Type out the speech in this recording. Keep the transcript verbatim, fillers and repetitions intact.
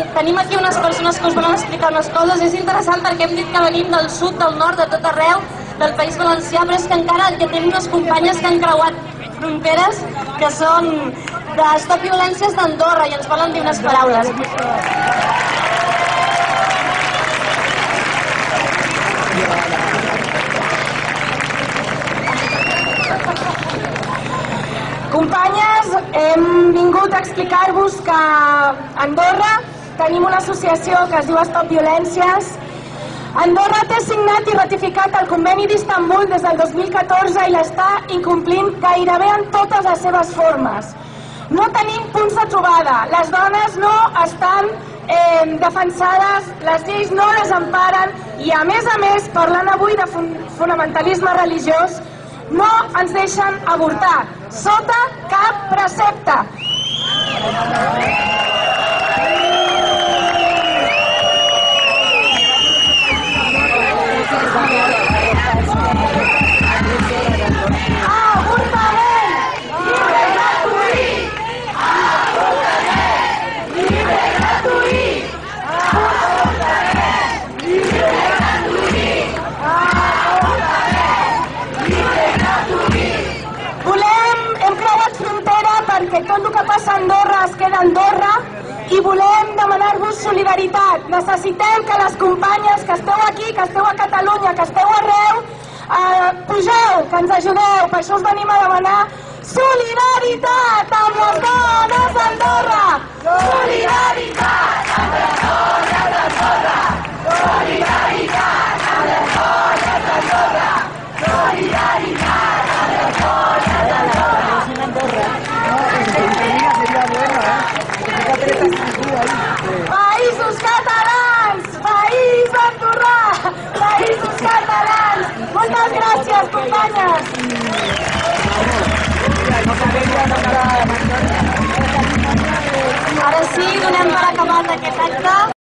tenim aquí unes persones que us volen explicar unes coses. És interessant perquè hem dit que venim del sud, del nord, de tot arreu, del País Valencià, però és que encara ja tenim unes companyes que han creuat fronteres, que són de Stop Violències d'Andorra, i ens volen dir unes paraules. Companyes, hem vingut a explicar-vos que a Andorra tenim una associació que es diu Stop Violències. Andorra té signat i ratificat el conveni d'Istanbul des del dos mil catorze i l'està incomplint gairebé en totes les seves formes. No tenim punts de trobada, les dones no estan eh, defensades, les lleis no les emparen i, a més a més, parlant avui de fonamentalisme religiós, no ens deixen avortar, sota cap precepte. Perquè tot el que passa a Andorra es queda a Andorra i volem demanar-vos solidaritat. Necessitem que les companyes que esteu aquí, que esteu a Catalunya, que esteu arreu, eh, pugeu, que ens ajudeu. Per això us venim a demanar solidaritat amb les dones d'Andorra! Solidaritat amb les dones d'Andorra! Solidaritat amb les dones d'Andorra! Solidaritat amb les dones d'Andorra! Països catalans! País andorrà! Països catalans! Moltes gràcies, companyes! Ara sí, donem per acabat aquest acte.